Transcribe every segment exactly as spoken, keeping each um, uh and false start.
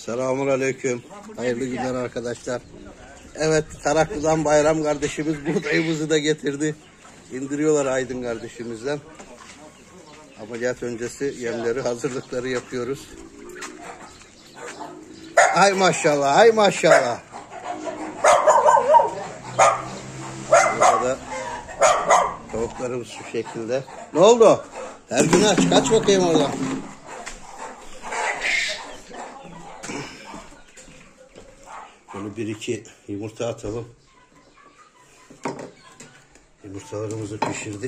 Selamünaleyküm. Hayırlı günler arkadaşlar. Evet, Taraklı'dan Bayram kardeşimiz buğdayımızı da getirdi. İndiriyorlar Aydın kardeşimizden. Ameliyat öncesi yemleri, hazırlıkları yapıyoruz. Hay maşallah, hay maşallah. Burada tavuklarımız şu şekilde. Ne oldu? Her gün aç, kaç bakayım oradan. Bunu bir iki yumurta atalım. Yumurtalarımızı pişirdik.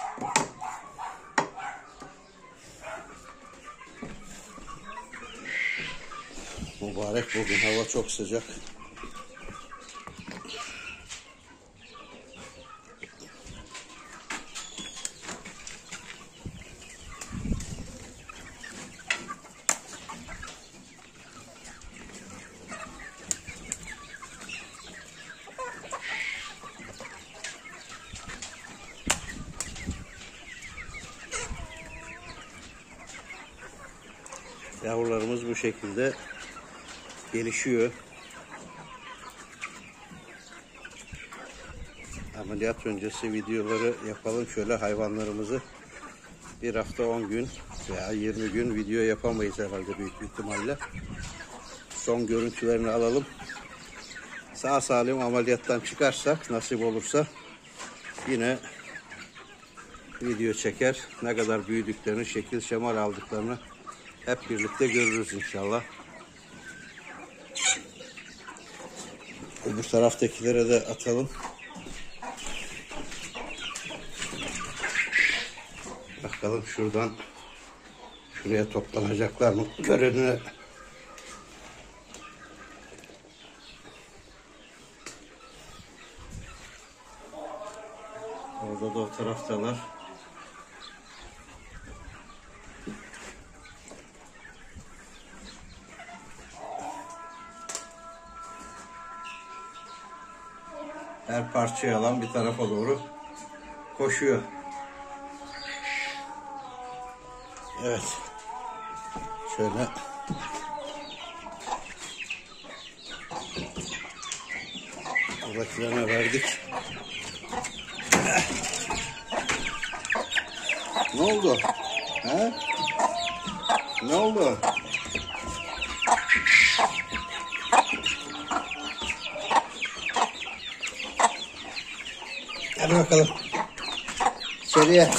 Mübarek bugün, hava çok sıcak. Yavrularımız bu şekilde gelişiyor. Ameliyat öncesi videoları yapalım. Şöyle hayvanlarımızı bir hafta on gün veya yirmi gün video yapamayız herhalde, büyük ihtimalle. Son görüntülerini alalım. Sağ salim ameliyattan çıkarsak, nasip olursa yine video çeker. Ne kadar büyüdüklerini, şekil şemal aldıklarını hep birlikte görürüz inşallah. Öbür taraftakilere de atalım. Bakalım şuradan şuraya toplanacaklar mı? Görünüyor. Orada da o taraftalar. Her parçayı alan bir tarafa doğru koşuyor. Evet. Şöyle. Buradakilerine verdik. Ne oldu? He? Ne oldu? Hadi bakalım. İçeriye.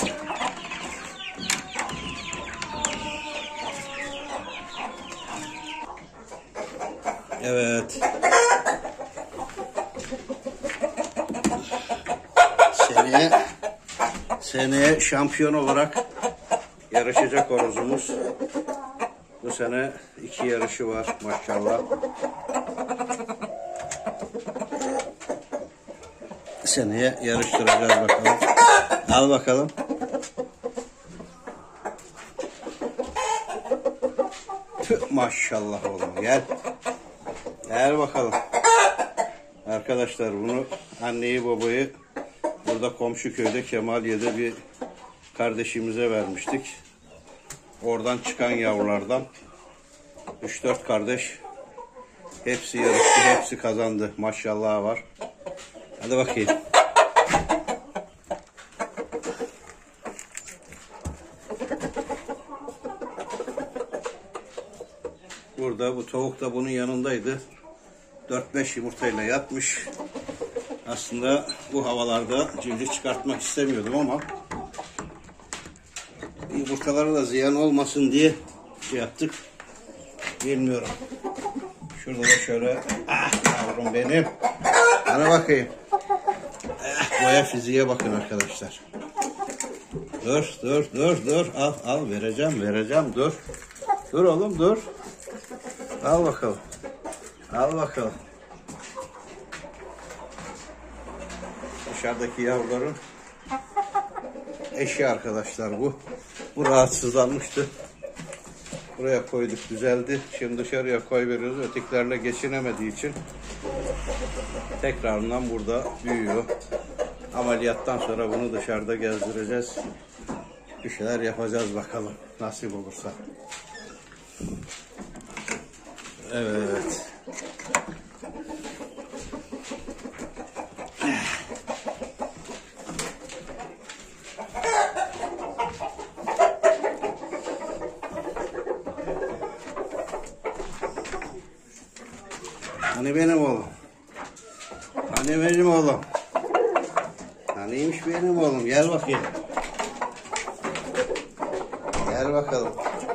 Evet. Seneye seneye şampiyon olarak yarışacak horozumuz. Bu sene iki yarışı var maşallah. Seneye yarıştıracağız bakalım. Al bakalım. Tüh, maşallah oğlum, gel. Gel bakalım. Arkadaşlar bunu anneyi babayı burada komşu köyde Kemaliye'de bir kardeşimize vermiştik. Oradan çıkan yavrulardan üç dört kardeş, hepsi yarıştı, hepsi kazandı. Maşallah var. Hadi bakayım. Burada bu tavuk da bunun yanındaydı. dört beş yumurtayla yatmış. Aslında bu havalarda civciv çıkartmak istemiyordum ama yumurtaları da ziyan olmasın diye şey yaptık. Bilmiyorum. Şurada da şöyle, ah yavrum benim. Bana bakayım. Eh, boya fiziğe bakın arkadaşlar. Dur, dur, dur, dur. Al, al, vereceğim, vereceğim. Dur. Dur oğlum, dur. Al bakalım. Al bakalım. Dışarıdaki yavruların eşi arkadaşlar bu. Bu rahatsızlanmıştı. Buraya koyduk, düzeldi. Şimdi dışarıya koy veriyoruz. Ötekilerle geçinemediği için tekrarından burada büyüyor. Ameliyattan sonra bunu dışarıda gezdireceğiz. Bir şeyler yapacağız bakalım. Nasip olursa. Evet. Hani benim oğlum? Hani benim oğlum? Haniymiş benim oğlum? Gel bakayım. Gel bakalım.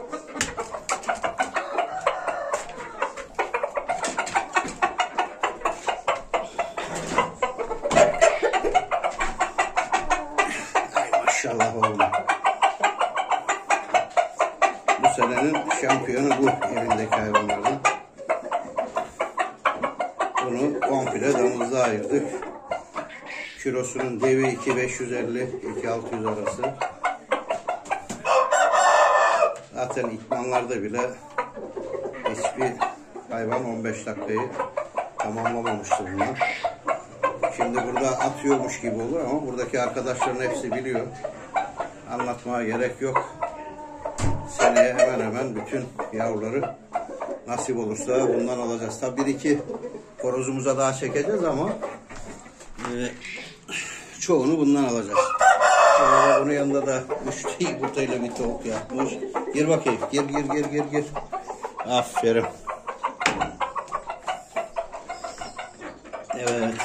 Ay maşallah oğlum. Bu senenin şampiyonu bu evindeki hayvanlardan. Bunu komple damızda ayırdık. Kilosunun devi iki bin beş yüz elli iki bin altı yüz arası. Zaten idmanlarda bile hiçbir hayvan on beş dakikayı tamamlamamıştır bunlar. Şimdi burada atıyormuş gibi olur ama buradaki arkadaşların hepsi biliyor. Anlatmaya gerek yok. Seneye hemen hemen bütün yavruları nasip olursa bundan alacağız. Tabi bir iki horozumuza daha çekeceğiz ama e, çoğunu bundan alacağız. Sonra bunun yanında da üç yumurtayla bir tavuk yapmış. Gir bakayım. Gir gir gir gir gir. Aferin. Evet.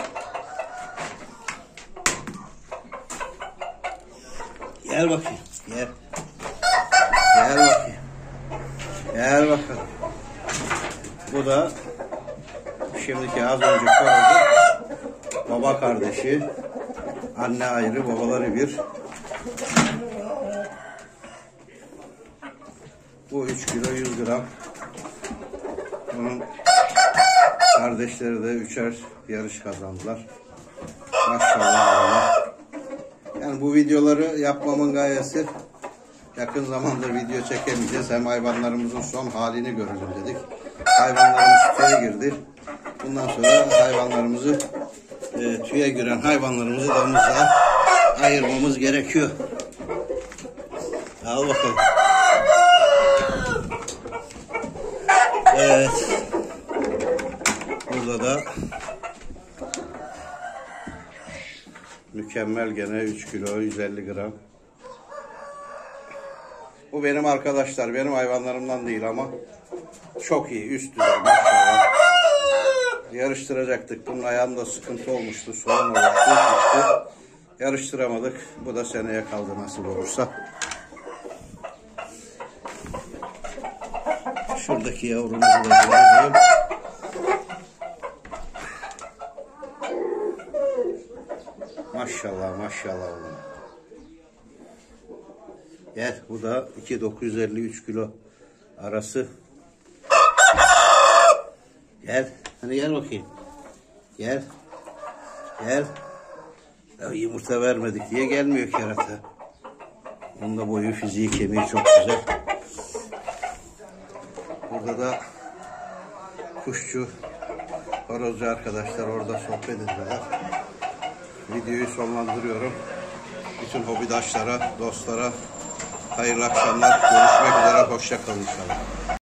Gel bakayım. Gel. Gel bakayım. Gel bakalım. Bu da şimdiki az önce kaldı. Baba kardeşi. Anne ayrı, babaları bir. Bu üç kilo yüz gram. Bunun kardeşleri de üçer yarış kazandılar. Maşallah. Yani bu videoları yapmamın gayesi yakın zamanda video çekemeyeceğiz. Hem hayvanlarımızın son halini görelim dedik. Hayvanlarımız tüye girdi. Bundan sonra hayvanlarımızı e, tüye giren hayvanlarımızı damızda ayırmamız gerekiyor. Al bakalım. Evet. Burada da mükemmel gene üç kilo yüz elli gram. Bu benim arkadaşlar, benim hayvanlarımdan değil ama çok iyi, üst düzey maşallah. Yarıştıracaktık. Bunun ayağında sıkıntı olmuştu, sorun olmuştu. Yarıştıramadık. Bu da seneye kaldı nasip olursa. Şuradaki yavrumuzu da görelim. Maşallah maşallah oğlum. Gel, bu da iki bin dokuz yüz elli üç kilo arası. Gel, hani gel bakayım. Gel. Gel. Ya yumurta vermedik diye gelmiyor kerata. Onun da boyu, fiziği, kemiği çok güzel. Burada da kuşçu, horozcu arkadaşlar orada sohbet ediyorlar. Videoyu sonlandırıyorum. Bütün hobidaşlara, dostlara hayırlı akşamlar. Görüşmek üzere. Hoşça kalın inşallah.